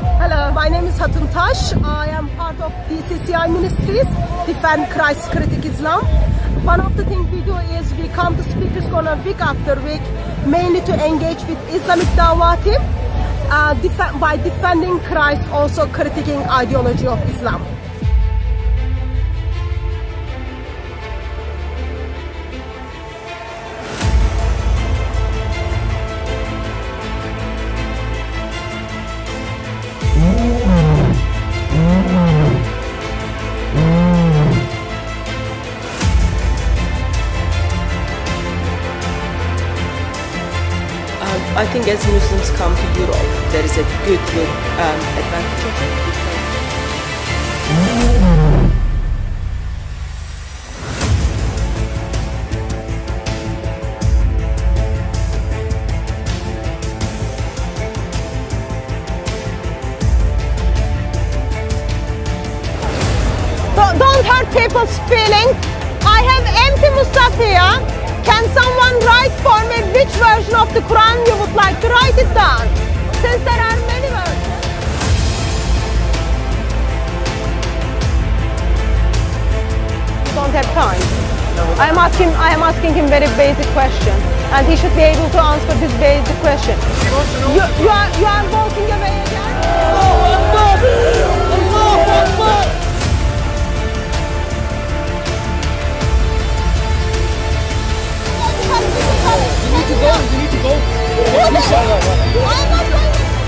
Hello, my name is Hatun Tash. I am part of DCCI Ministries, Defend Christ Critic Islam. One of the things we do is we come to Speakers Corner week after week, mainly to engage with Islamic Dawah team by defending Christ, also critiquing ideology of Islam. I think as Muslims come to Europe, there is a good advantage of it. Don't hurt people's feelings. I have empty Musaf here. Can someone write for me which version of the Quran you would like to write it down? Since there are many versions. You don't have time. I am asking him very basic question, and he should be able to answer this basic question. You are walking away again? You need to go. I'm not going.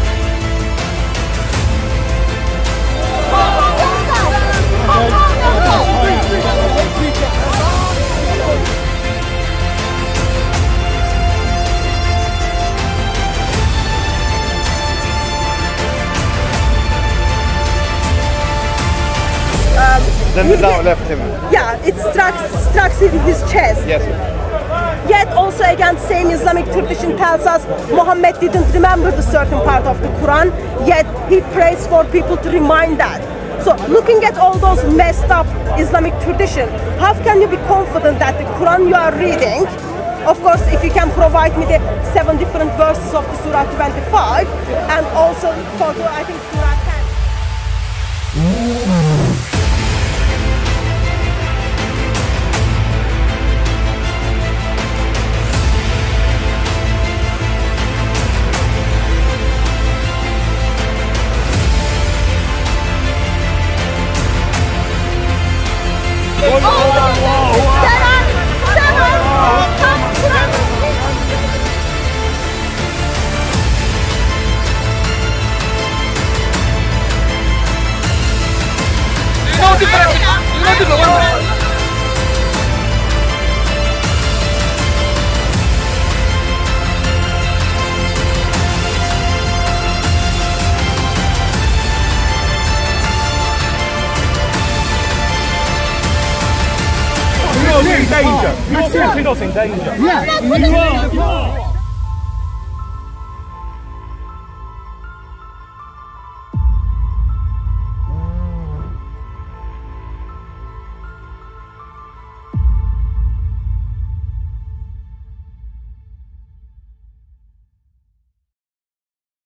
Then the dog left him. Yeah, it struck in his chest. Yes. Yet also again same Islamic tradition tells us Muhammad didn't remember the certain part of the Quran, yet he prays for people to remind that. So looking at all those messed up Islamic tradition, how can you be confident that the Quran you are reading, of course if you can provide me the 7 different verses of the Surah 25 and also for the, I think Surah 10. You're in danger. You're seriously not in danger. Yeah,